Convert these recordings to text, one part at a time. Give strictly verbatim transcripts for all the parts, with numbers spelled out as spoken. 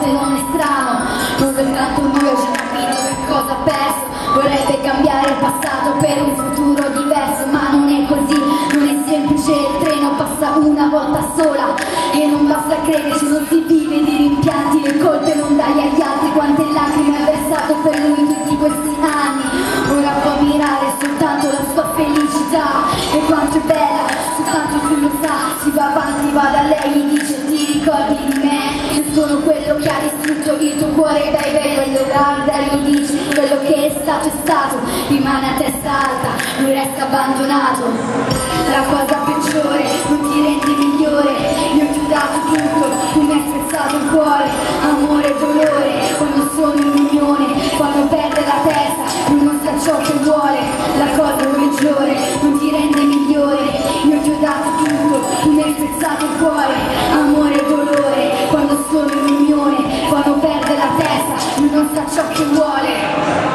forte, non è strano. Non soltanto lui ho già capito che cosa ha perso. Vorrebbe cambiare il passato per un futuro diverso, ma non è così, non è semplice, il treno passa una volta sola e non basta crederci, non si vive di rimpianti, le colpe non dai agli altri, quante lacrime ha versato per lui tutti questi anni. Ora può ammirare soltanto la sua felicità e quanto è bella, soltanto lui lo sa. Si va avanti, va da lei, gli dice ti ricordi di me, io sono quello che ha distrutto il tuo cuore, baby. Quello guarda e gli dice quello che è stato è stato, rimane a testa alta, lui resta abbandonato. La cosa peggiore, non ti rendi migliore, io ti ho dato tutto, tu mi hai spezzato il cuore, amore e dolore, quando sono in unione, quando perde la testa, lui non sa ciò che vuole. La cosa peggiore, non ti rende migliore, io ti ho dato tutto, tu mi hai spezzato il cuore, amore e dolore, quando sono in unione, quando perde la testa, lui non sa ciò che vuole.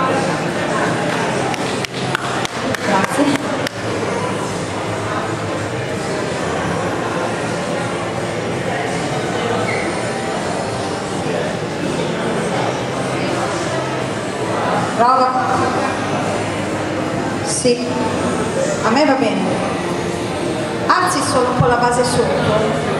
Prova. Sì, a me va bene. Alzi solo un po' la base sotto.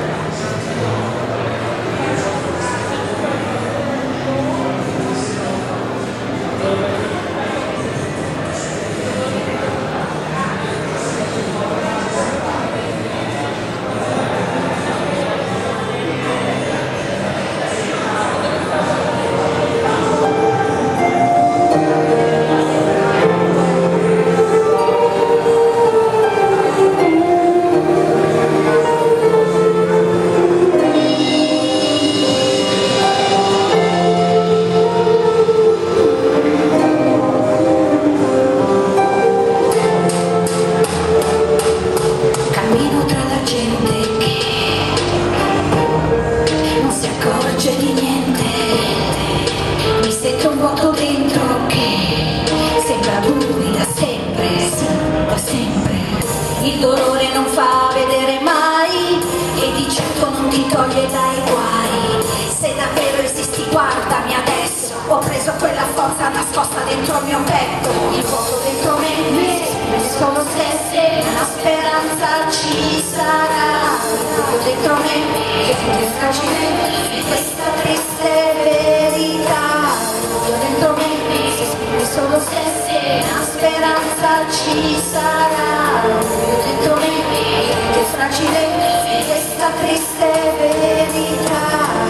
Il dolore non fa vedere mai e di certo non ti toglie dai guai. Se davvero esisti guardami adesso, ho preso quella forza nascosta dentro il mio petto. Il vuoto dentro me mi solo se se la speranza ci sarà. Il vuoto dentro me che è fragile, questa triste verità. Il vuoto dentro me si esprime solo se se la speranza ci sarà. Dentro me che è fragile questa triste verità,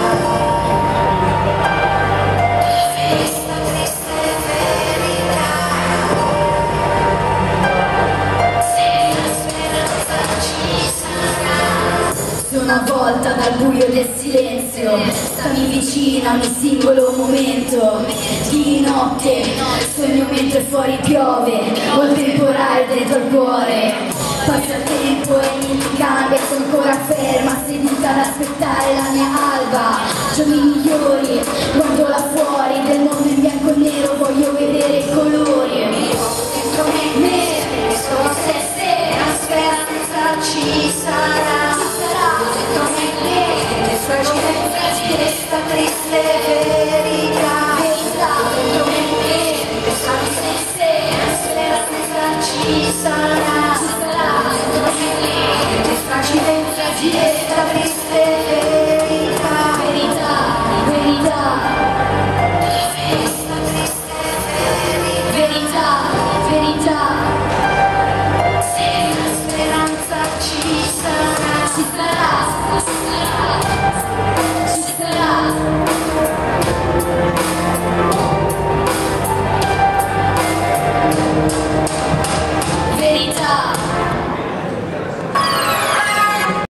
questa triste verità. Se la speranza ci sarà. Se una volta dal buio del silenzio stavi vicino a ogni singolo momento di notte, sogno mentre fuori piove o il temporale dentro il cuore. Passa il tempo e niente cambia, sono ancora ferma seduta ad aspettare la mia alba.